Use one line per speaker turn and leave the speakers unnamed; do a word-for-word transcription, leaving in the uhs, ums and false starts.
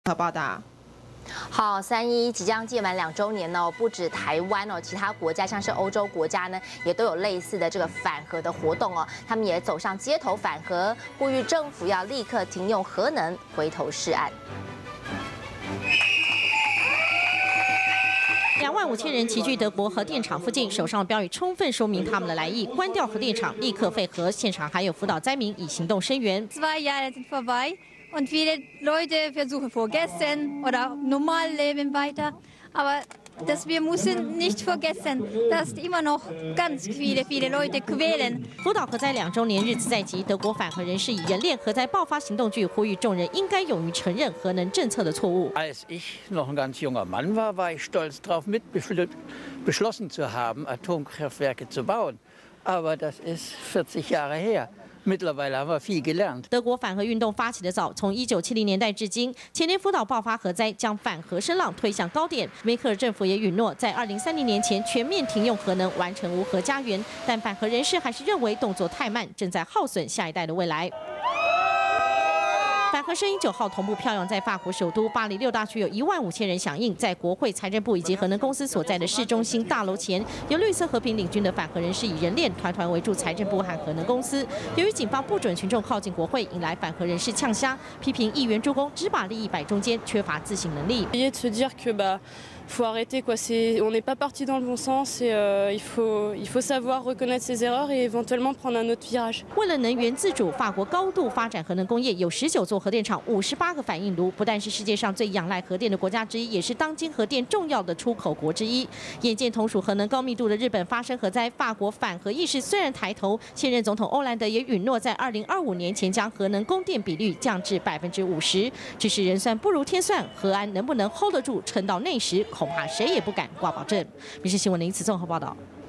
和报道。
好，三一即将届满两周年呢，不止台湾哦，其他国家像是欧洲国家呢，也都有类似的这个反核的活动哦。他们也走上街头反核，呼吁政府要立刻停用核能，回头是岸。
两万五千人齐聚德国核电厂附近，手上的标语充分说明他们的来意：关掉核电厂，立刻废核。现场还有辅导灾民以行动声援。
Zwei Jahre sind vorbei und viele Leute versuchen vergessen oder normal leben weiter. Aber dass wir müssen nicht vergessen, dass immer noch ganz viele, viele Leute quälen.
福岛核灾两周年日子在即，德国反核人士以人链核灾爆发行动剧呼吁众人应该勇于承认核能政策的错误。
Als ich noch ein ganz junger Mann war, war ich stolz darauf, mit beschlossen zu haben, Atomkraftwerke zu bauen. Aber das ist vierzig Jahre her. Mittlerweile haben wir viel gelernt.
德国反核运动发起的早，从一九七零年代至今，前年福岛爆发核灾，将反核声浪推向高点。梅克尔政府也允诺在二零三零年前全面停用核能，完成无核家园。但反核人士还是认为动作太慢，正在耗损下一代的未来。 反核声音九号同步飘扬在法国首都巴黎六大区，有一万五千人响应，在国会、财政部以及核能公司所在的市中心大楼前，由绿色和平领军的反核人士以人链团团围住财政部和核能公司。由于警方不准群众靠近国会，引来反核人士呛虾，批评议员助攻只把利益摆中间，缺乏自省能力。
faut arrêter quoi. C'est, on n'est pas parti dans le bon sens et euh, il faut, il faut savoir reconnaître ses erreurs et éventuellement prendre un autre virage.
为了能源自主，法国高度发展核能工业，有十九座核电厂、五十八个反应炉，不但是世界上最仰赖核电的国家之一，也是当今核电重要的出口国之一。眼见同属核能高密度的日本发生核灾，法国反核意识虽然抬头，现任总统欧兰德也允诺在二零二五年前将核能供电比率降至百分之五十。只是人算不如天算，核安能不能 hold 得住，撑到那时？ 恐怕谁也不敢挂保证。民事新闻林慈综合报道。